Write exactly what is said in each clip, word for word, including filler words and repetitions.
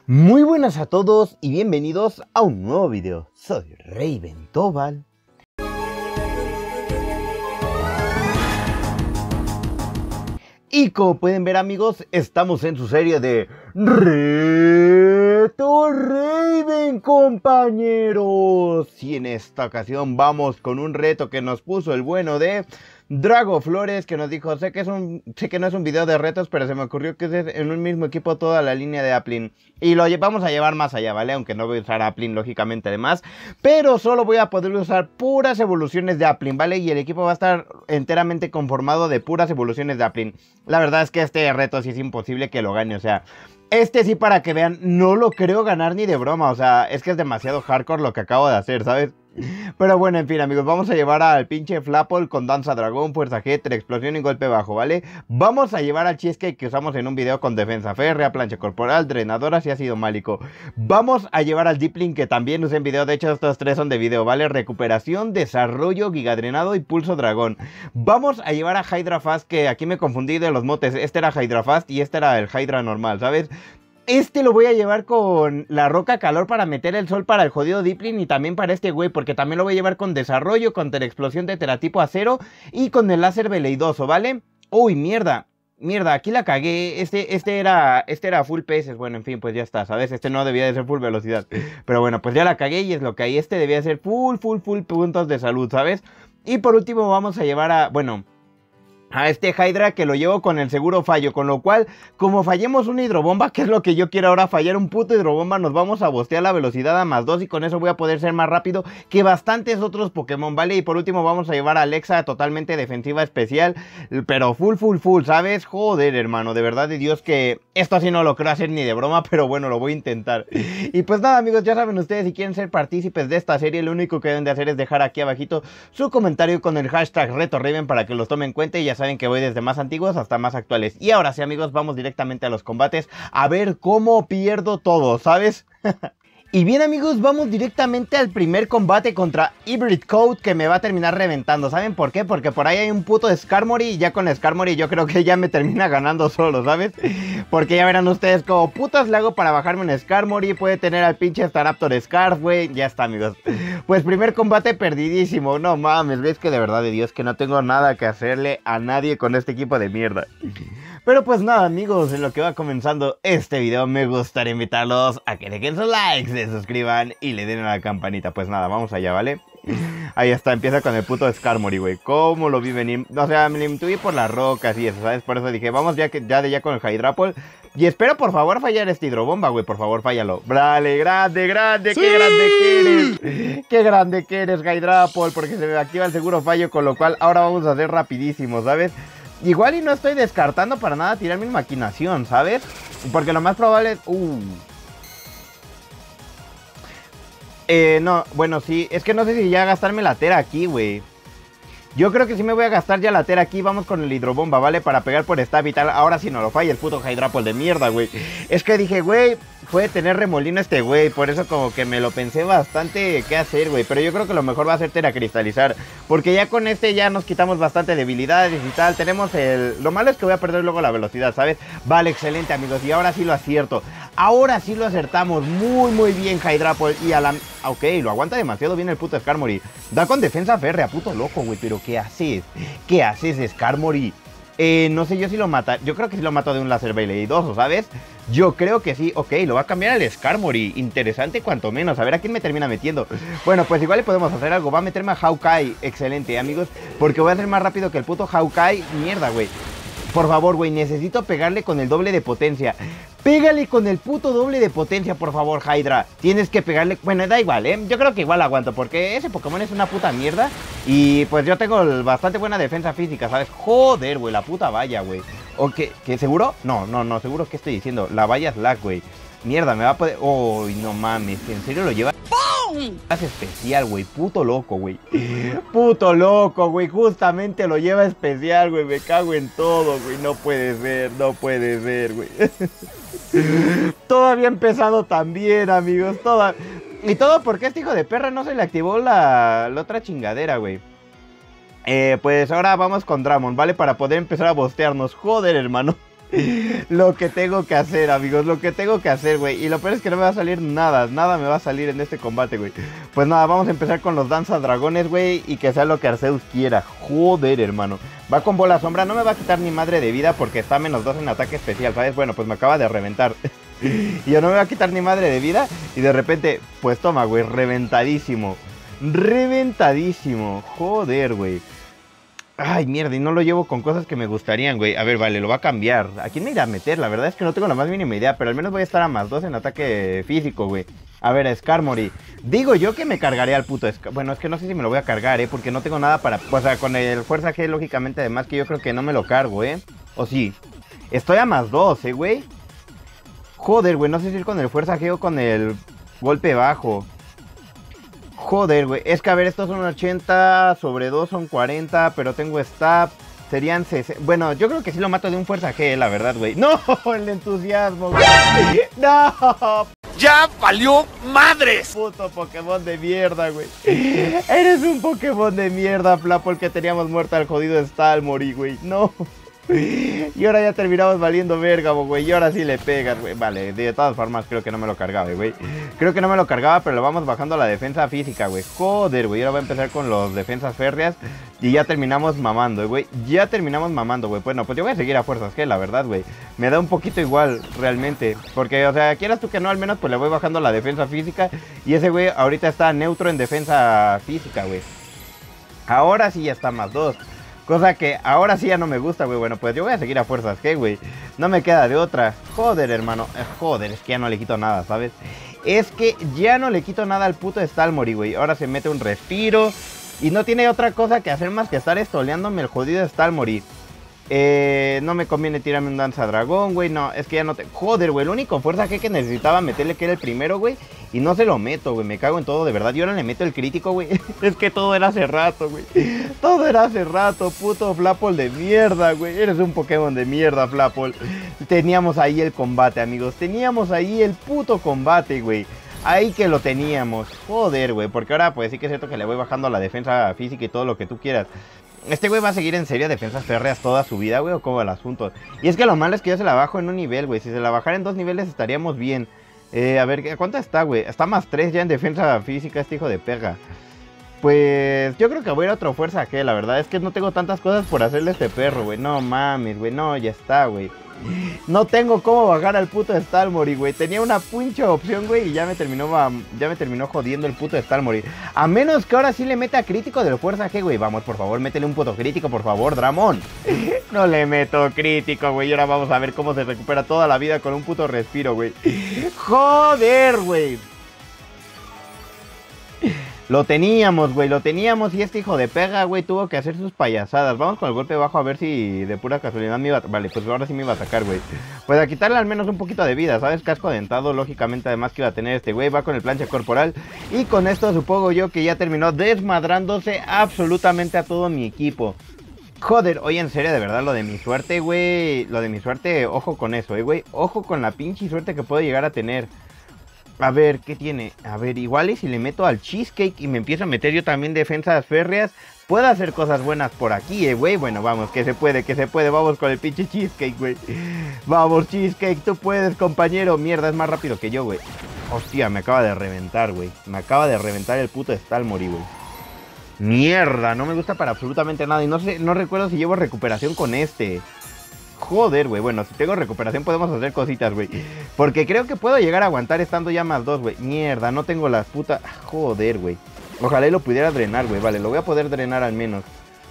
Muy buenas a todos y bienvenidos a un nuevo video. Soy Raven Tobal. Y como pueden ver, amigos, estamos en su serie de Reto Raven, compañeros. Y en esta ocasión vamos con un reto que nos puso el bueno de Drago Flores, que nos dijo, sé que, es un, sé que no es un video de retos, pero se me ocurrió que es en un mismo equipo toda la línea de Applin. Y lo vamos a llevar más allá, ¿vale? Aunque no voy a usar Applin, lógicamente, además. Pero solo voy a poder usar puras evoluciones de Applin, ¿vale? Y el equipo va a estar enteramente conformado de puras evoluciones de Applin. La verdad es que este reto sí es imposible que lo gane, o sea... Este sí, para que vean, no lo creo ganar ni de broma, o sea, es que es demasiado hardcore lo que acabo de hacer, ¿sabes? Pero bueno, en fin, amigos, vamos a llevar al pinche Flapple con Danza Dragón, Fuerza G, Explosión y Golpe Bajo, ¿vale? Vamos a llevar al Cheesecake que usamos en un video con Defensa Férrea, Plancha Corporal, Drenadoras y Ácido Málico. Vamos a llevar al Deepling que también usé en video, de hecho estos tres son de video, ¿vale? Recuperación, Desarrollo, Gigadrenado y Pulso Dragón. Vamos a llevar a Hydra Fast, que aquí me confundí de los motes, este era Hydra Fast y este era el Hydra normal, ¿sabes? Este lo voy a llevar con la Roca Calor para meter el sol para el jodido Deepling y también para este güey, porque también lo voy a llevar con Desarrollo, con Explosión de Teratipo Acero y con el Láser Veleidoso, ¿vale? Uy, mierda, mierda, aquí la cagué, este, este era, este era full P S, bueno, en fin, pues ya está, ¿sabes? Este no debía de ser full velocidad, pero bueno, pues ya la cagué y es lo que hay, este debía ser full, full, full puntos de salud, ¿sabes? Y por último vamos a llevar a, bueno... a este Hydra que lo llevo con el seguro fallo, con lo cual, como fallemos una hidrobomba, que es lo que yo quiero ahora, fallar un puto hidrobomba, nos vamos a bostear la velocidad a más dos y con eso voy a poder ser más rápido que bastantes otros Pokémon, ¿vale? Y por último vamos a llevar a Alexa totalmente defensiva especial, pero full, full, full, ¿sabes? Joder, hermano, de verdad de Dios que esto así no lo creo hacer ni de broma, pero bueno, lo voy a intentar. Y pues nada, amigos, ya saben ustedes, si quieren ser partícipes de esta serie, lo único que deben de hacer es dejar aquí abajito su comentario con el hashtag RetoRaven para que los tomen en cuenta y ya saben que voy desde más antiguos hasta más actuales. Y ahora sí, amigos, vamos directamente a los combates a ver cómo pierdo todo, ¿sabes? Y bien, amigos, vamos directamente al primer combate contra Hybrid Code, que me va a terminar reventando. ¿Saben por qué? Porque por ahí hay un puto Skarmory y ya con Skarmory yo creo que ya me termina ganando solo, ¿sabes? Porque ya verán ustedes como putas le hago para bajarme un Skarmory. Puede tener al pinche Staraptor Scarf, güey. Ya está, amigos. Pues primer combate perdidísimo. No mames, ves que de verdad de Dios que no tengo nada que hacerle a nadie con este equipo de mierda. Pero pues nada, amigos, en lo que va comenzando este video me gustaría invitarlos a que dejen sus likes, se suscriban y le den a la campanita. Pues nada, vamos allá, ¿vale? Ahí está, empieza con el puto Skarmory, güey. ¿Cómo lo vi venir? O sea, me lo intuí por las rocas y eso, ¿sabes? Por eso dije, vamos ya, que, ya de ya con el Hydrapple. Y espero, por favor, fallar este hidrobomba, güey. Por favor, fállalo. Vale, grande, grande, ¡sí! ¡Qué grande que eres! ¡Qué grande que eres, Hydrapple! Porque se me activa el seguro fallo, con lo cual ahora vamos a hacer rapidísimo, ¿sabes? Igual y no estoy descartando para nada tirar mi maquinación, ¿sabes? Porque lo más probable es... Uh. Eh, no, bueno, sí. Es que no sé si ya gastarme la tera aquí, güey. Yo creo que sí me voy a gastar ya la tera aquí. Vamos con el hidrobomba, ¿vale? Para pegar por stab y tal. Ahora sí no lo falla el puto Hydrapple de mierda, güey. Es que dije, güey, puede tener remolino este güey. Por eso como que me lo pensé bastante qué hacer, güey. Pero yo creo que lo mejor va a ser teracristalizar. Porque ya con este ya nos quitamos bastante debilidades y tal. Tenemos el... Lo malo es que voy a perder luego la velocidad, ¿sabes? Vale, excelente, amigos. Y ahora sí lo acierto. Ahora sí lo acertamos. Muy, muy bien, Hydrapple. Y a la... Ok, lo aguanta demasiado bien el puto Skarmory. Da con defensa férrea, puto loco, güey. Pero ¿qué haces? ¿Qué haces, Skarmory? Eh, no sé yo si lo mata. Yo creo que sí lo mato de un láser veleidoso, ¿sabes? Yo creo que sí. Ok, lo va a cambiar al Skarmory. Interesante cuanto menos. A ver a quién me termina metiendo. Bueno, pues igual le podemos hacer algo. Va a meterme a Hawkeye. Excelente, amigos. Porque voy a ser más rápido que el puto Hawkeye. Mierda, güey. Por favor, güey, necesito pegarle con el doble de potencia. Pégale con el puto doble de potencia, por favor, Hydra. Tienes que pegarle... Bueno, da igual, ¿eh? Yo creo que igual aguanto, porque ese Pokémon es una puta mierda. Y pues yo tengo bastante buena defensa física, ¿sabes? Joder, güey, la puta valla, güey. ¿O qué? ¿Qué? ¿Seguro? No, no, no, seguro que estoy diciendo. La valla es lag, güey. Mierda, me va a poder... Uy, no mames, ¿en serio lo lleva? Es especial, güey, puto loco, güey. Puto loco, güey, justamente lo lleva especial, güey. Me cago en todo, güey, no puede ser, no puede ser, güey. Todo había empezado tan bien, amigos, toda... Y todo porque este hijo de perra no se le activó la, la otra chingadera, güey. Eh, pues ahora vamos con Dramon, ¿vale? Para poder empezar a bostearnos. Joder, hermano. Lo que tengo que hacer, amigos, lo que tengo que hacer, güey. Y lo peor es que no me va a salir nada, nada me va a salir en este combate, güey. Pues nada, vamos a empezar con los danza dragones, güey. Y que sea lo que Arceus quiera. Joder, hermano. Va con bola sombra, no me va a quitar ni madre de vida porque está menos dos en ataque especial, ¿sabes? Bueno, pues me acaba de reventar. Y yo no me va a quitar ni madre de vida. Y de repente, pues toma, güey, reventadísimo. Reventadísimo. Joder, güey. Ay, mierda, y no lo llevo con cosas que me gustarían, güey. A ver, vale, lo va a cambiar. ¿A quién me irá a meter? La verdad es que no tengo la más mínima idea, pero al menos voy a estar a más dos en ataque físico, güey. A ver, a Skarmory. Digo yo que me cargaré al puto Skarmory. Bueno, es que no sé si me lo voy a cargar, eh, porque no tengo nada para... O sea, con el Fuerza G, lógicamente, además que yo creo que no me lo cargo, eh. ¿O sí? Estoy a más dos, eh, güey. Joder, güey, no sé si ir con el Fuerza G o con el golpe bajo. Joder, güey, es que a ver, estos son ochenta, sobre dos son cuarenta, pero tengo stab, serían sesenta. Bueno, yo creo que sí lo mato de un Fuerza G, la verdad, güey. ¡No! El entusiasmo, güey. ¡No! ¡Ya valió madres! Puto Pokémon de mierda, güey. Eres un Pokémon de mierda, Flapo, el que teníamos muerto al jodido Stalmori, güey. No. Y ahora ya terminamos valiendo verga, güey. Y ahora sí le pegas, güey. Vale, de todas formas creo que no me lo cargaba, güey. Creo que no me lo cargaba, pero lo vamos bajando a la defensa física, güey. Joder, güey. Ahora voy a empezar con los defensas férreas. Y ya terminamos mamando, güey. Ya terminamos mamando, güey. Bueno, pues yo voy a seguir a fuerzas G, la verdad, güey. Me da un poquito igual, realmente. Porque, o sea, quieras tú que no, al menos pues le voy bajando la defensa física. Y ese güey ahorita está neutro en defensa física, güey. Ahora sí ya está más dos. Cosa que ahora sí ya no me gusta, güey. Bueno, pues yo voy a seguir a fuerzas G, güey. No me queda de otra. Joder, hermano. Eh, joder, es que ya no le quito nada, ¿sabes? Es que ya no le quito nada al puto Stalmori, güey. Ahora se mete un respiro. Y no tiene otra cosa que hacer más que estar estoleándome el jodido Stalmori. Eh, no me conviene tirarme un danza dragón, güey. No, es que ya no te... Joder, güey. El único fuerza G que necesitaba meterle que era el primero, güey. Y no se lo meto, güey. Me cago en todo, de verdad. Y ahora le meto el crítico, güey. Es que todo era hace rato, güey. Todo era hace rato, puto Flapple de mierda, güey. Eres un Pokémon de mierda, Flapple. Teníamos ahí el combate, amigos. Teníamos ahí el puto combate, güey. Ahí que lo teníamos. Joder, güey. Porque ahora, pues sí que es cierto que le voy bajando a la defensa física y todo lo que tú quieras. Este güey va a seguir en serio defensas férreas toda su vida, güey, o cómo el asunto. Y es que lo malo es que yo se la bajo en un nivel, güey. Si se la bajara en dos niveles estaríamos bien. Eh, a ver, ¿cuánto está, güey? Está más tres ya en defensa física este hijo de perra. Pues yo creo que voy a ir a otro fuerza G, la verdad. Es que no tengo tantas cosas por hacerle a este perro, güey. No mames, güey, no, ya está, güey. No tengo cómo bajar al puto Stalmori, güey. Tenía una pinche opción, güey, y ya me terminó ya me terminó jodiendo el puto Stalmori. A menos que ahora sí le meta crítico del fuerza G, güey. Vamos, por favor, métele un puto crítico, por favor, Dramón. No le meto crítico, güey. Y ahora vamos a ver cómo se recupera toda la vida con un puto respiro, güey. Joder, güey. Lo teníamos, güey, lo teníamos y este hijo de pega, güey, tuvo que hacer sus payasadas. Vamos con el golpe bajo a ver si de pura casualidad me iba a... Vale, pues ahora sí me iba a sacar, güey. Pues a quitarle al menos un poquito de vida, ¿sabes? Casco dentado, lógicamente, además que iba a tener este güey. Va con el plancha corporal. Y con esto supongo yo que ya terminó desmadrándose absolutamente a todo mi equipo. Joder, oye, en serio, de verdad, lo de mi suerte, güey. Lo de mi suerte, ojo con eso, eh, güey. Ojo con la pinche suerte que puedo llegar a tener. A ver, ¿qué tiene? A ver, igual y si le meto al Cheesecake y me empiezo a meter yo también defensas férreas, puedo hacer cosas buenas por aquí, eh, güey. Bueno, vamos, que se puede, que se puede. Vamos con el pinche Cheesecake, güey. Vamos, Cheesecake, tú puedes, compañero. Mierda, es más rápido que yo, güey. Hostia, me acaba de reventar, güey. Me acaba de reventar el puto Stalmori, güey. Mierda, no me gusta para absolutamente nada. Y no sé, no recuerdo si llevo recuperación con este. Joder, güey, bueno, si tengo recuperación podemos hacer cositas, güey. Porque creo que puedo llegar a aguantar estando ya más dos, güey. Mierda, no tengo las putas... Joder, güey. Ojalá y lo pudiera drenar, güey. Vale, lo voy a poder drenar al menos.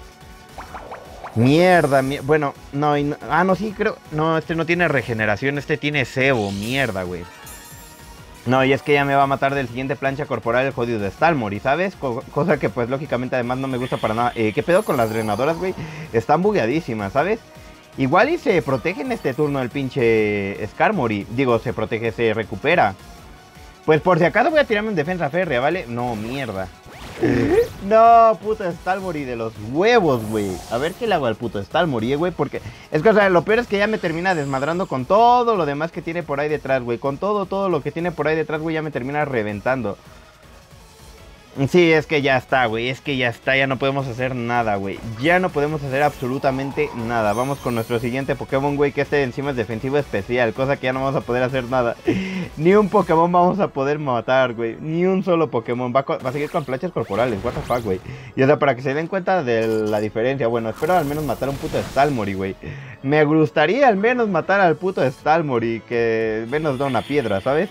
Mierda, mi... bueno, no, no... Ah, no, sí, creo... No, este no tiene regeneración, este tiene cebo. Mierda, güey. No, y es que ya me va a matar del siguiente plancha corporal el jodido de Stalmori, ¿sabes? Co cosa que pues lógicamente además no me gusta para nada. Eh, ¿Qué pedo con las drenadoras, güey? Están bugueadísimas, ¿sabes? Igual y se protege en este turno el pinche Skarmory. Digo, se protege, se recupera. Pues por si acaso voy a tirarme en defensa férrea, ¿vale? No, mierda. No, puto Stalmori de los huevos, güey. A ver qué le hago al puto Stalmori, güey. Porque es que, o sea, lo peor es que ya me termina desmadrando con todo lo demás que tiene por ahí detrás, güey. Con todo, todo lo que tiene por ahí detrás, güey, ya me termina reventando. Sí, es que ya está, güey, es que ya está, ya no podemos hacer nada, güey. Ya no podemos hacer absolutamente nada. Vamos con nuestro siguiente Pokémon, güey, que este encima es defensivo especial, cosa que ya no vamos a poder hacer nada. Ni un Pokémon vamos a poder matar, güey, ni un solo Pokémon. Va, va a seguir con flechas corporales, what the fuck, güey. Y o sea, para que se den cuenta de la diferencia, bueno, espero al menos matar a un puto Stalmori, güey. Me gustaría al menos matar al puto Stalmori, que menos da una piedra, ¿sabes?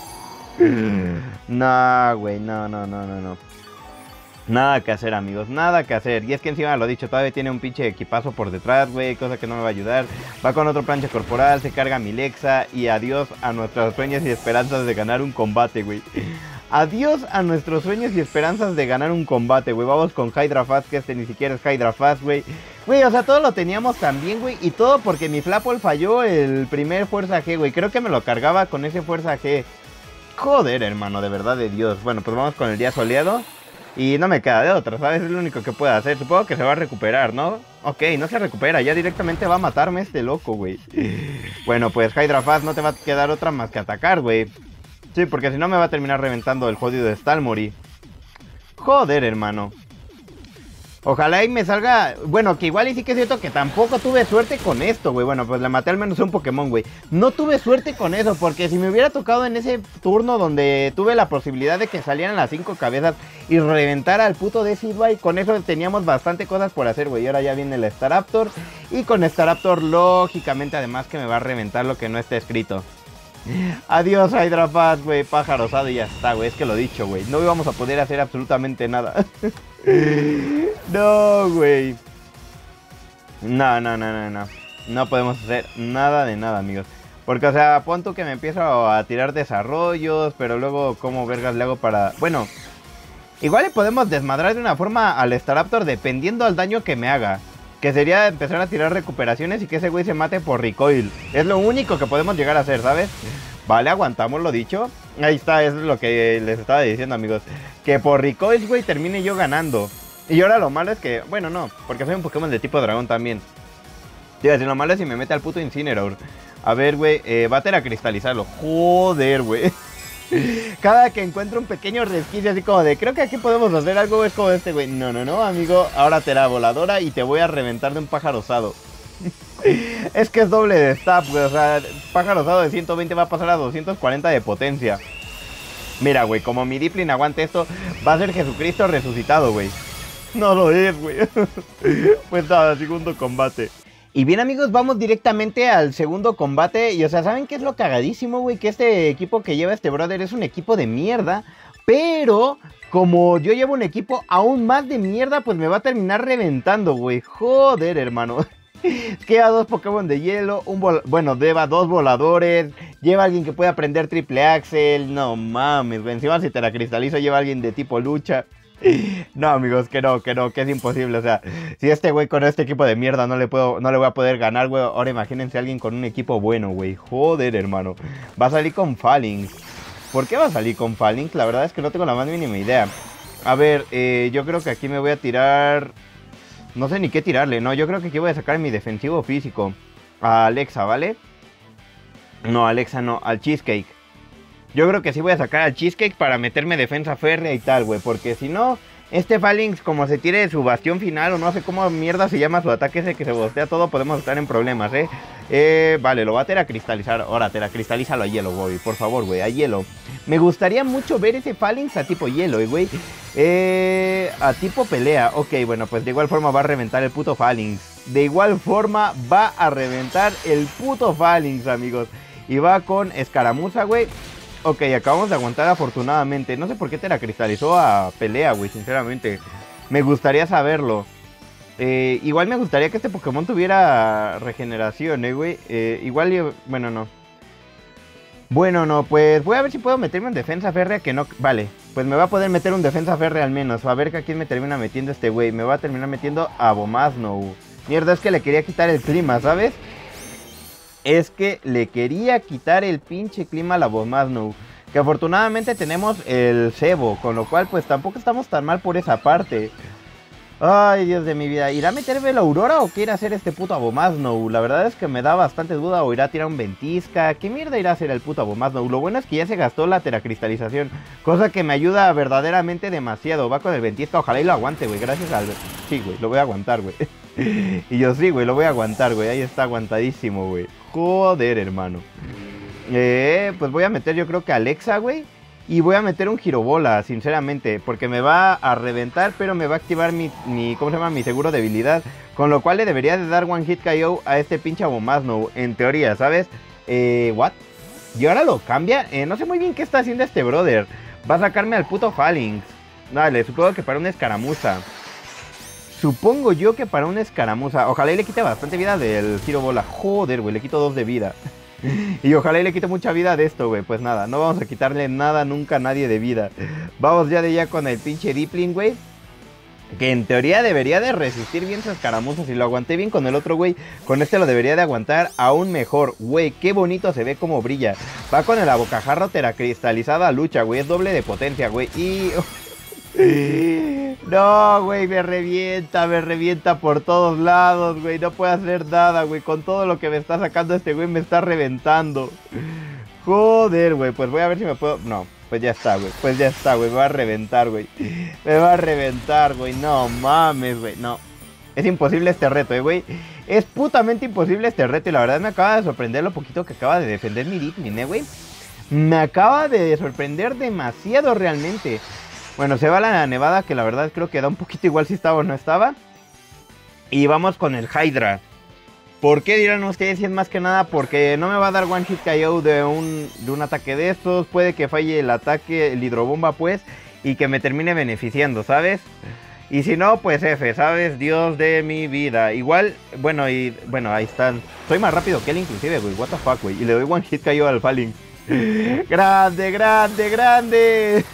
No, güey, no, no, no, no, no. Nada que hacer, amigos, nada que hacer. Y es que encima lo dicho, todavía tiene un pinche equipazo por detrás, güey, cosa que no me va a ayudar. Va con otro plancha corporal, se carga mi Lexa y adiós a nuestros sueños y esperanzas de ganar un combate, güey. Adiós a nuestros sueños y esperanzas de ganar un combate, güey. Vamos con Hydra Fast, que este ni siquiera es Hydra Fast, güey. Güey, o sea, todo lo teníamos también, güey. Y todo porque mi Flapple falló el primer Fuerza G, güey. Creo que me lo cargaba con ese Fuerza G. Joder, hermano, de verdad de Dios. Bueno, pues vamos con el día soleado. Y no me queda de otra, ¿sabes? Es lo único que puedo hacer. Supongo que se va a recuperar, ¿no? Ok, no se recupera. Ya directamente va a matarme este loco, güey. Bueno, pues Hydra Fast no te va a quedar otra más que atacar, güey. Sí, porque si no me va a terminar reventando el jodido de Stalmori. Joder, hermano. Ojalá y me salga... Bueno, que igual y sí que es cierto que tampoco tuve suerte con esto, güey. Bueno, pues le maté al menos un Pokémon, güey. No tuve suerte con eso, porque si me hubiera tocado en ese turno donde tuve la posibilidad de que salieran las cinco cabezas y reventara al puto Decidueye, con eso teníamos bastante cosas por hacer, güey. Y ahora ya viene el Staraptor. Y con Staraptor, lógicamente, además que me va a reventar lo que no está escrito. Adiós, Hydra Fast, güey, pájaro osado y ya está, güey, es que lo dicho, güey. No íbamos a poder hacer absolutamente nada. No, güey. No, no, no, no, no. No podemos hacer nada de nada, amigos. Porque, o sea, pon tú que me empiezo a tirar desarrollos, pero luego, ¿cómo vergas le hago para...? Bueno, igual le podemos desmadrar de una forma al Staraptor dependiendo al daño que me haga. Que sería empezar a tirar recuperaciones y que ese güey se mate por recoil. Es lo único que podemos llegar a hacer, ¿sabes? Vale, aguantamos lo dicho. Ahí está, eso es lo que les estaba diciendo, amigos. Que por recoil, güey, termine yo ganando. Y ahora lo malo es que... Bueno, no, porque soy un Pokémon de tipo dragón también. Tío, si lo malo es si me mete al puto Incineroar. A ver, güey, eh, va a tener a cristalizarlo. Joder, güey. Cada que encuentro un pequeño resquicio así como de creo que aquí podemos hacer algo, es como este güey. No, no, no, amigo, ahora te la voladora y te voy a reventar de un pájaro osado. Es que es doble de stab, güey, o sea, pájaro osado de ciento veinte va a pasar a doscientos cuarenta de potencia. Mira, güey, como mi Dipplin aguante esto, va a ser Jesucristo resucitado, güey. No lo es, güey. Pues nada, segundo combate. Y bien, amigos, vamos directamente al segundo combate. Y o sea, ¿saben qué es lo cagadísimo, güey? Que este equipo que lleva este brother es un equipo de mierda. Pero como yo llevo un equipo aún más de mierda, pues me va a terminar reventando, güey. Joder, hermano. Es que lleva dos Pokémon de hielo, un vol bueno, lleva dos voladores, lleva alguien que puede aprender triple axel. No mames, güey. Encima si te la cristalizo lleva alguien de tipo lucha. No, amigos, que no, que no, que es imposible. O sea, si este güey con este equipo de mierda no le puedo, no le voy a poder ganar, güey. Ahora imagínense a alguien con un equipo bueno, güey. Joder, hermano. Va a salir con Phalanx. ¿Por qué va a salir con Phalanx? La verdad es que no tengo la más mínima idea. A ver, eh, yo creo que aquí me voy a tirar... No sé ni qué tirarle, no. Yo creo que aquí voy a sacar mi defensivo físico a Alexa, ¿vale? No, Alexa no, al Cheesecake. Yo creo que sí voy a sacar al Cheesecake para meterme defensa férrea y tal, güey. Porque si no, este Phalanx, como se tire su bastión final o no sé cómo mierda se llama su ataque ese que se bostea todo, podemos estar en problemas, ¿eh? Eh, vale, lo va a teracristalizar. Ahora, teracristalízalo a hielo, güey. Por favor, güey, a hielo. Me gustaría mucho ver ese Phalanx a tipo hielo, güey. Eh, a tipo pelea. Ok, bueno, pues de igual forma va a reventar el puto Phalanx. De igual forma va a reventar el puto Phalanx, amigos. Y va con escaramuza, güey. Ok, acabamos de aguantar afortunadamente. No sé por qué te la cristalizó a pelea, güey, sinceramente. Me gustaría saberlo. Eh, igual me gustaría que este Pokémon tuviera regeneración, eh, güey. Eh, igual, yo, bueno, no. Bueno, no, pues voy a ver si puedo meterme en defensa férrea, que no... Vale, pues me va a poder meter un defensa férrea al menos. A ver que a quién me termina metiendo este güey. Me va a terminar metiendo a Abomasnow. Mierda, es que le quería quitar el clima, ¿sabes? Es que le quería quitar el pinche clima a la Abomasnow. Que afortunadamente tenemos el cebo, con lo cual pues tampoco estamos tan mal por esa parte. Ay, Dios de mi vida. ¿Irá a meterme la Aurora o qué irá a hacer este puto Abomasnow? La verdad es que me da bastante duda. O irá a tirar un Ventisca. ¿Qué mierda irá a hacer el puto Abomasnow? Lo bueno es que ya se gastó la teracristalización. Cosa que me ayuda verdaderamente demasiado. Va con el Ventisca. Ojalá y lo aguante, güey. Gracias al... Sí, güey. Lo voy a aguantar, güey. Y yo sí, güey. Lo voy a aguantar, güey. Ahí está aguantadísimo, güey. Joder, hermano. Eh, pues voy a meter yo creo que a Alexa, güey. Y voy a meter un Girobola, sinceramente, porque me va a reventar, pero me va a activar mi, mi, ¿cómo se llama? Mi seguro debilidad. Con lo cual le debería de dar One Hit K O a este pinche Abomasnow, en teoría, ¿sabes? Eh, ¿what? ¿Y ahora lo cambia? Eh, no sé muy bien qué está haciendo este brother. Va a sacarme al puto Phalanx. Dale, supongo que para una escaramuza. Supongo yo que para una escaramuza. Ojalá y le quite bastante vida del Girobola. Joder, güey, le quito dos de vida. Y ojalá y le quite mucha vida de esto, güey. Pues nada, no vamos a quitarle nada nunca a nadie de vida. Vamos ya de ya con el pinche Deepling, güey. Que en teoría debería de resistir bien su escaramuza. Si lo aguanté bien con el otro, güey, con este lo debería de aguantar aún mejor. Güey, qué bonito se ve como brilla. Va con el abocajarro teracristalizada a lucha, güey. Es doble de potencia, güey. Y... no, güey, me revienta, me revienta por todos lados, güey. No puedo hacer nada, güey. Con todo lo que me está sacando este güey me está reventando. Joder, güey. Pues voy a ver si me puedo... No, pues ya está, güey. Pues ya está, güey. Me va a reventar, güey. Me va a reventar, güey. No mames, güey. No. Es imposible este reto, eh, güey. Es putamente imposible este reto. Y la verdad me acaba de sorprender lo poquito que acaba de defender mi Deepling, eh, güey. Me acaba de sorprender demasiado realmente. Bueno, se va la nevada, que la verdad creo que da un poquito igual si estaba o no estaba. Y vamos con el Hydra. ¿Por qué dirán ustedes? Si es más que nada porque no me va a dar One Hit K O de un, de un ataque de estos. Puede que falle el ataque, el hidrobomba pues, y que me termine beneficiando, ¿sabes? Y si no, pues F, ¿sabes? Dios de mi vida. Igual, bueno, y bueno, ahí están. Soy más rápido que él inclusive, güey. What the fuck, güey. Y le doy One Hit K O al Phalanx. Grande, grande, grande.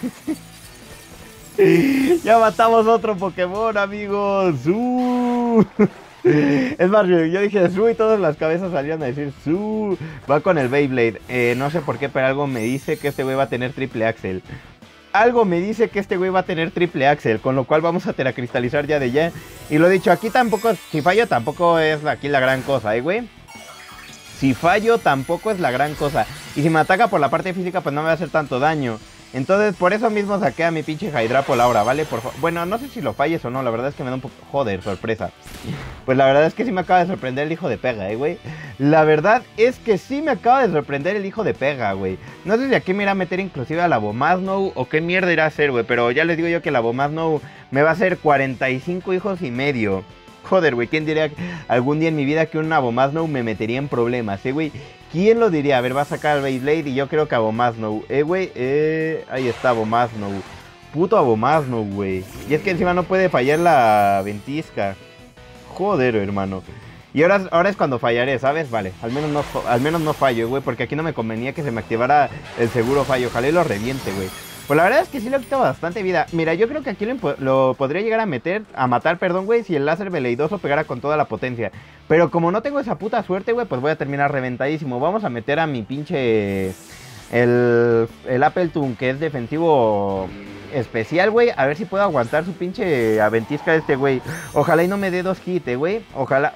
Ya matamos otro Pokémon, amigos. Uh. Es más, yo dije Su y todas las cabezas salían a decir Su. Va con el Beyblade. eh, No sé por qué, pero algo me dice que este güey va a tener triple axel. Algo me dice que este güey va a tener triple axel. Con lo cual vamos a teracristalizar ya de ya. Y lo dicho, aquí tampoco, si fallo tampoco es aquí la gran cosa, eh, güey. Si fallo tampoco es la gran cosa. Y si me ataca por la parte física, pues no me va a hacer tanto daño. Entonces, por eso mismo saqué a mi pinche Hydrapol ahora, ¿vale? Por bueno, no sé si lo falles o no, la verdad es que me da un poco... Joder, sorpresa. Pues la verdad es que sí me acaba de sorprender el hijo de Pega, eh, güey. La verdad es que sí me acaba de sorprender el hijo de Pega, güey. No sé si aquí me irá a meter inclusive al Abomasnow o qué mierda irá a hacer, güey. Pero ya les digo yo que el Abomasnow me va a hacer cuarenta y cinco hijos y medio. Joder, güey, ¿quién diría algún día en mi vida que un Abomasnow me metería en problemas, eh, güey? ¿Quién lo diría? A ver, va a sacar al Beyblade y yo creo que Abomasnow. Eh, güey, eh... ahí está Abomasnow. Puto Abomasnow, güey. Y es que encima no puede fallar la ventisca. Joder, hermano. Y ahora, ahora es cuando fallaré, ¿sabes? Vale, al menos no, al menos no fallo, güey, porque aquí no me convenía que se me activara el seguro fallo. Ojalá y lo reviente, güey. Pues la verdad es que sí le ha quitado bastante vida. Mira, yo creo que aquí lo, lo podría llegar a meter, a matar, perdón, güey, si el láser veleidoso pegara con toda la potencia. Pero como no tengo esa puta suerte, güey, pues voy a terminar reventadísimo. Vamos a meter a mi pinche... El, el Appletoon, que es defensivo especial, güey. A ver si puedo aguantar su pinche aventisca de este, güey. Ojalá y no me dé dos hits, güey. Ojalá...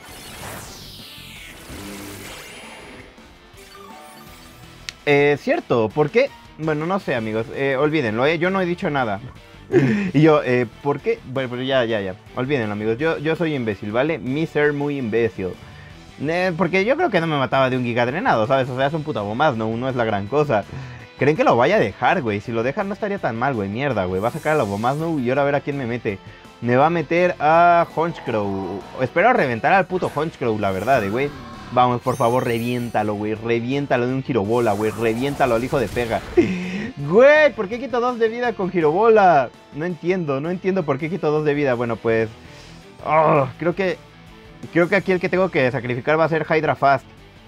Eh, cierto, ¿por qué? Bueno, no sé, amigos, eh, olvídenlo, eh, yo no he dicho nada. Y yo, eh, ¿por qué? Bueno, pero ya, ya, ya, olvídenlo, amigos, yo, yo soy imbécil, ¿vale? Mi ser muy imbécil. Eh, porque yo creo que no me mataba de un giga drenado, ¿sabes? O sea, es un puto más, no, no es la gran cosa. ¿Creen que lo vaya a dejar, güey? Si lo dejan no estaría tan mal, güey, mierda, güey. Va a sacar a la Abomasnow y ahora a ver a quién me mete. Me va a meter a Honchkrow. Espero reventar al puto Honchkrow, la verdad, eh, güey. Vamos, por favor, reviéntalo, güey. Reviéntalo de un girobola, güey. Reviéntalo al hijo de Pega. Güey, ¿por qué quito dos de vida con girobola? No entiendo, no entiendo por qué quito dos de vida. Bueno, pues... Oh, creo que... Creo que aquí el que tengo que sacrificar va a ser Hydra Fast.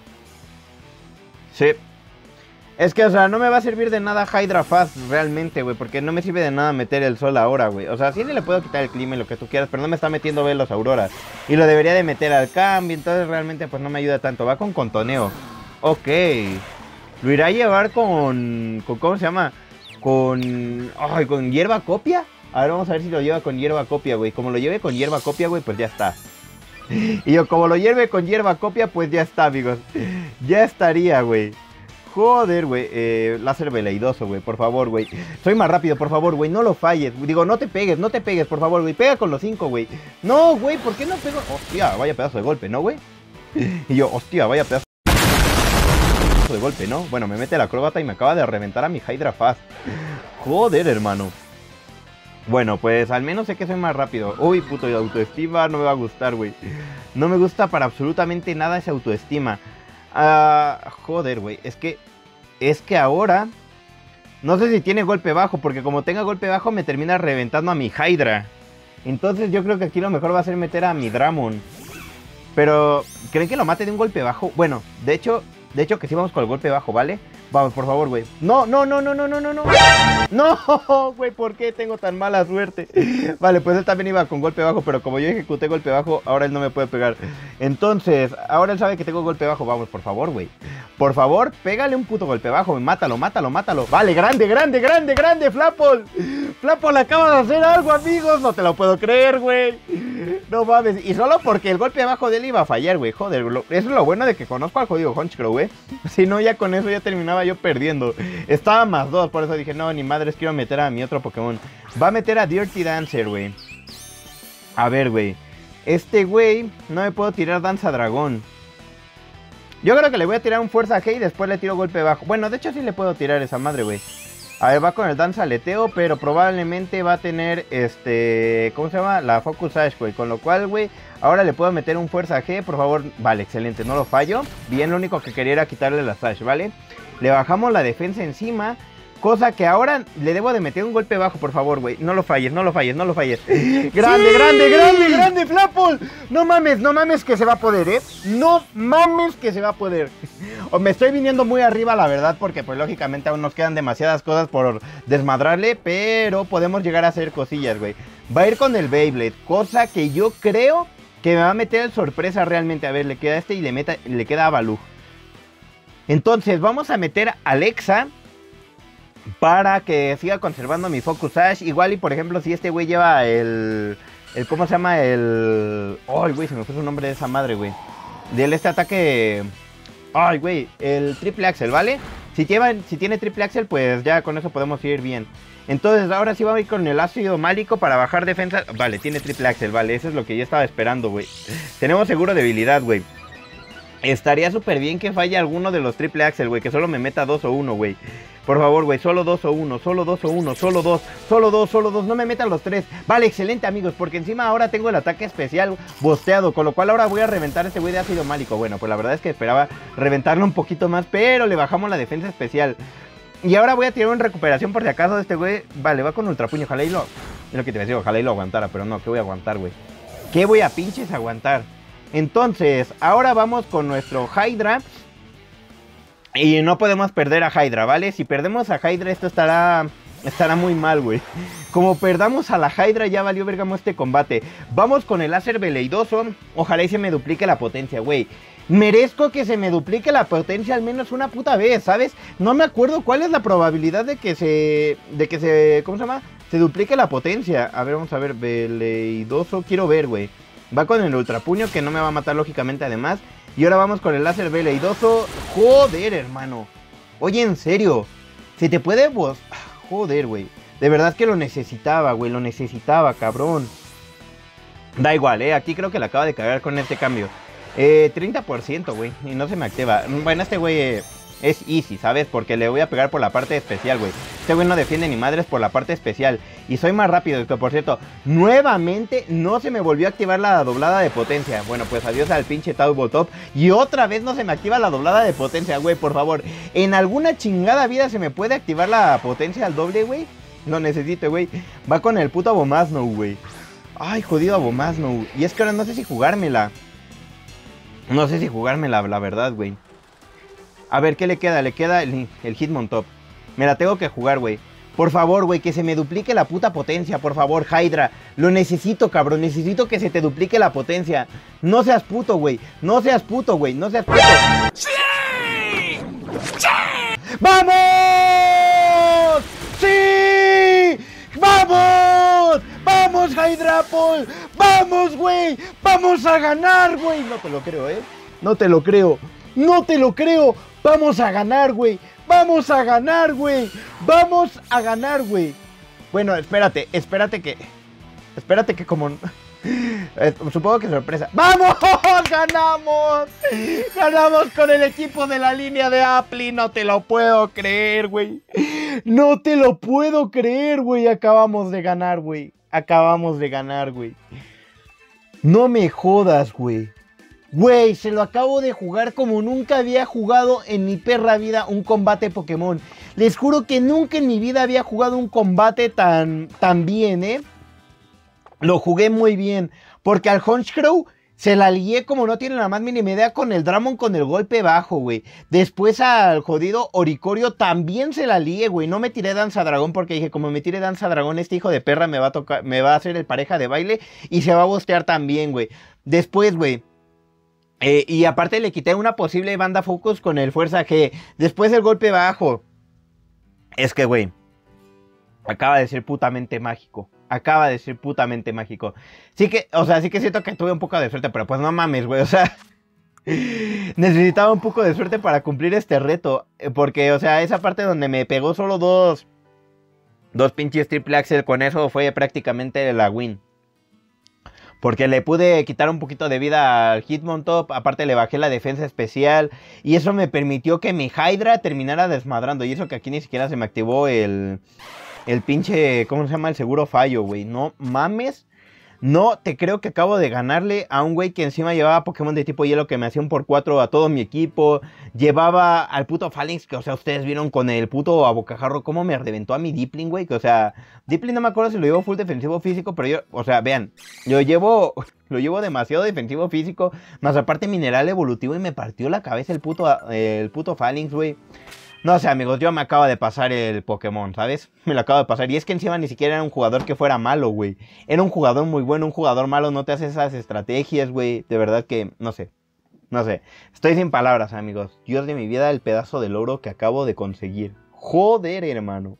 Sí. Es que, o sea, no me va a servir de nada Hydra Fast realmente, güey. Porque no me sirve de nada meter el sol ahora, güey. O sea, sí le puedo quitar el clima y lo que tú quieras, pero no me está metiendo velos auroras. Y lo debería de meter al cambio, entonces realmente pues no me ayuda tanto. Va con contoneo. Ok. Lo irá a llevar con... con ¿cómo se llama? Con... Ay, con hierba copia. A ver, vamos a ver si lo lleva con hierba copia, güey. Como lo lleve con hierba copia, güey, pues ya está. Y yo, como lo lleve con hierba copia, pues ya está, amigos. Ya estaría, güey. Joder, güey. Eh, láser veleidoso, güey. Por favor, güey. Soy más rápido, por favor, güey. No lo falles. Digo, no te pegues, no te pegues, por favor, güey. Pega con los cinco, güey. No, güey, ¿por qué no pego? Hostia, vaya pedazo de golpe, ¿no, güey? Y yo, hostia, vaya pedazo de golpe, ¿no? Bueno, me mete la acróbata y me acaba de reventar a mi Hydra Fast. Joder, hermano. Bueno, pues al menos sé que soy más rápido. Uy, puto, de autoestima no me va a gustar, güey. No me gusta para absolutamente nada esa autoestima. Ah, joder, güey. Es que... Es que ahora... No sé si tiene golpe bajo, porque como tenga golpe bajo me termina reventando a mi Hydra. Entonces yo creo que aquí lo mejor va a ser meter a mi Dramon. Pero... ¿Creen que lo mate de un golpe bajo? Bueno, de hecho... De hecho que sí vamos con el golpe bajo, ¿vale? Vamos, por favor, güey. No, no, no, no, no, no, no, no. No, güey, ¿por qué tengo tan mala suerte? Vale, pues él también iba con golpe bajo, pero como yo ejecuté golpe bajo, ahora él no me puede pegar. Entonces, ahora él sabe que tengo golpe bajo. Vamos, por favor, güey. Por favor, pégale un puto golpe bajo. Mátalo, mátalo, mátalo. Vale, grande, grande, grande, grande, Flapple. Flapple acaba de hacer algo, amigos. No te lo puedo creer, güey. No mames. Y solo porque el golpe bajo de él iba a fallar, güey. Joder, lo, eso es lo bueno de que conozco al jodido Honchcrow, güey. Si no, ya con eso ya terminaba yo perdiendo. Estaba más dos, por eso dije, no, ni madres, quiero meter a mi otro Pokémon. Va a meter a Dirty Dancer, güey. A ver, güey. Este güey, no me puedo tirar Danza Dragón. Yo creo que le voy a tirar un Fuerza G y después le tiro golpe bajo. Bueno, de hecho sí le puedo tirar esa madre, güey. A ver, va con el Danza Aleteo, pero probablemente va a tener, este... ¿Cómo se llama? La Focus Sash, güey. Con lo cual, güey, ahora le puedo meter un Fuerza G, por favor. Vale, excelente, no lo fallo. Bien, lo único que quería era quitarle la Sash, ¿vale? Le bajamos la defensa encima. Cosa que ahora le debo de meter un golpe bajo, por favor, güey. No lo falles, no lo falles, no lo falles. Grande, ¡sí! grande, grande, grande, Flapple. No mames, no mames que se va a poder, ¿eh? No mames que se va a poder. O me estoy viniendo muy arriba, la verdad, porque pues lógicamente aún nos quedan demasiadas cosas por desmadrarle. Pero podemos llegar a hacer cosillas, güey. Va a ir con el Beyblade, cosa que yo creo que me va a meter el sorpresa realmente. A ver, le queda este y le, meta, le queda a Baloo. Entonces vamos a meter a Alexa para que siga conservando mi Focus Sash. Igual y por ejemplo si este güey lleva el... el ¿Cómo se llama? El... Ay, güey, se me puso el nombre de esa madre, güey. De este ataque... Ay, güey, el Triple Axel, ¿vale? Si, lleva, si tiene Triple Axel, pues ya con eso podemos ir bien. Entonces ahora sí vamos a ir con el ácido málico para bajar defensa. Vale, tiene Triple Axel, vale, eso es lo que yo estaba esperando, güey. Tenemos seguro debilidad, güey. Estaría súper bien que falle alguno de los Triple Axel, güey. Que solo me meta dos o uno, güey. Por favor, güey, solo dos o uno, solo dos o uno, solo dos, solo dos, solo dos, no me metan los tres. Vale, excelente, amigos, porque encima ahora tengo el ataque especial bosteado, con lo cual ahora voy a reventar a este güey de ácido málico. Bueno, pues la verdad es que esperaba reventarlo un poquito más, pero le bajamos la defensa especial. Y ahora voy a tirar una recuperación por si acaso de este güey. Vale, va con ultrapuño, ojalá y lo... Es lo que te decía, ojalá y lo aguantara, pero no, ¿qué voy a aguantar, güey? ¿Qué voy a pinches aguantar? Entonces, ahora vamos con nuestro Hydra. Y no podemos perder a Hydra, ¿vale? Si perdemos a Hydra, esto estará... Estará muy mal, güey. Como perdamos a la Hydra, ya valió vergamo este combate. Vamos con el láser veleidoso. Ojalá y se me duplique la potencia, güey. Merezco que se me duplique la potencia al menos una puta vez, ¿sabes? No me acuerdo cuál es la probabilidad de que se... De que se... ¿Cómo se llama? Se duplique la potencia. A ver, vamos a ver. Veleidoso, quiero ver, güey. Va con el ultrapuño, que no me va a matar lógicamente además. Y ahora vamos con el láser veleidoso. Joder, hermano. Oye, en serio. ¿Se te puede vos? Joder, güey. De verdad que lo necesitaba, güey. Lo necesitaba, cabrón. Da igual, eh. Aquí creo que la acaba de cagar con este cambio. Eh, treinta por ciento, güey. Y no se me activa. Bueno, este güey... Eh... Es easy, ¿sabes? Porque le voy a pegar por la parte especial, güey. Este güey no defiende ni madres por la parte especial. Y soy más rápido, que por cierto, nuevamente no se me volvió a activar la doblada de potencia. Bueno, pues adiós al pinche Tabletop. Y otra vez no se me activa la doblada de potencia, güey, por favor. ¿En alguna chingada vida se me puede activar la potencia al doble, güey? No necesito, güey. Va con el puto Abomasnow, güey. Ay, jodido Abomasnow. Y es que ahora no sé si jugármela. No sé si jugármela, la verdad, güey. A ver, ¿qué le queda? Le queda el, el Hitmontop. Me la tengo que jugar, güey. Por favor, güey, que se me duplique la puta potencia. Por favor, Hydra. Lo necesito, cabrón. Necesito que se te duplique la potencia. No seas puto, güey. No seas puto, güey. No seas puto. ¡Sí! ¡Sí! ¡Vamos! ¡Sí! ¡Vamos! Hydrapol. ¡Vamos, güey! ¡Vamos a ganar, güey! No te lo creo, ¿eh? No te lo creo. No te lo creo. Vamos a ganar, güey. Vamos a ganar, güey. Vamos a ganar, güey. Bueno, espérate, espérate que... Espérate que como... Eh, supongo que sorpresa. ¡Vamos! ¡Ganamos! ¡Ganamos con el equipo de la línea de Apli! No te lo puedo creer, güey. No te lo puedo creer, güey. Acabamos de ganar, güey. Acabamos de ganar, güey. No me jodas, güey. Güey, se lo acabo de jugar como nunca había jugado en mi perra vida un combate Pokémon. Les juro que nunca en mi vida había jugado un combate tan, tan bien, ¿eh? Lo jugué muy bien, porque al Honchkrow se la lié como no tienen la más mínima idea con el Dramon con el golpe bajo, güey. Después al jodido Oricorio también se la lié, güey. No me tiré Danza Dragón porque dije, como me tire Danza Dragón, este hijo de perra me va a tocar, me va a hacer el pareja de baile y se va a bostear también, güey. Después, güey. Eh, y aparte le quité una posible banda Focus con el Fuerza G. Después el golpe bajo. Es que, güey, acaba de ser putamente mágico. Acaba de ser putamente mágico. Sí que, o sea, sí que siento que tuve un poco de suerte, pero pues no mames, güey, o sea... necesitaba un poco de suerte para cumplir este reto. Porque, o sea, esa parte donde me pegó solo dos... Dos pinches triple axel, con eso fue prácticamente la win. Porque le pude quitar un poquito de vida al Hitmontop. Aparte le bajé la defensa especial. Y eso me permitió que mi Hydra terminara desmadrando. Y eso que aquí ni siquiera se me activó el... El pinche... ¿Cómo se llama? El seguro fallo, güey. No mames. No te creo que acabo de ganarle a un güey que encima llevaba Pokémon de tipo hielo que me hacía un por cuatro a todo mi equipo. Llevaba al puto Phalanx, que o sea, ustedes vieron con el puto abocajarro cómo me reventó a mi Dipling, güey. Que o sea, Dipling no me acuerdo si lo llevo full defensivo físico, pero yo, o sea, vean, lo llevo, lo llevo demasiado defensivo físico, más aparte mineral evolutivo y me partió la cabeza el puto, el puto Phalanx, güey. No sé, amigos, yo me acabo de pasar el Pokémon, ¿sabes? Me lo acabo de pasar. Y es que encima ni siquiera era un jugador que fuera malo, güey. Era un jugador muy bueno, un jugador malo no te hace esas estrategias, güey. De verdad que, no sé. No sé. Estoy sin palabras, amigos. Dios de mi vida, el pedazo de logro que acabo de conseguir. Joder, hermano.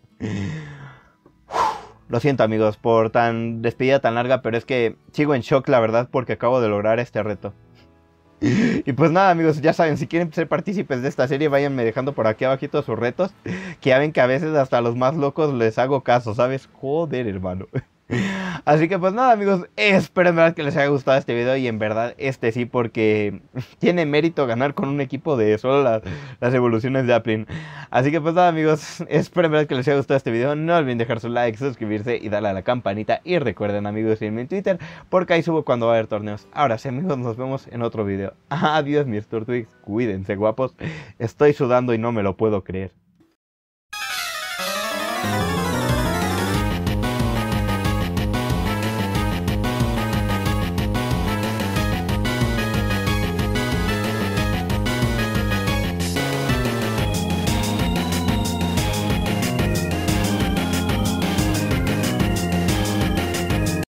Lo siento, amigos, por tan despedida tan larga, pero es que sigo en shock, la verdad, porque acabo de lograr este reto. Y pues nada, amigos, ya saben, si quieren ser partícipes de esta serie, váyanme dejando por aquí abajito sus retos, que ya ven que a veces hasta a los más locos les hago caso, ¿sabes? Joder, hermano. Así que pues nada, amigos, espero en verdad que les haya gustado este video. Y en verdad este sí, porque tiene mérito ganar con un equipo de solo las, las evoluciones de Applin. Así que pues nada, amigos, espero en verdad que les haya gustado este video. No olviden dejar su like, suscribirse y darle a la campanita. Y recuerden, amigos, seguirme en Twitter, porque ahí subo cuando va a haber torneos. Ahora sí, amigos, nos vemos en otro video. Adiós, mis Turtwix, cuídense, guapos. Estoy sudando y no me lo puedo creer.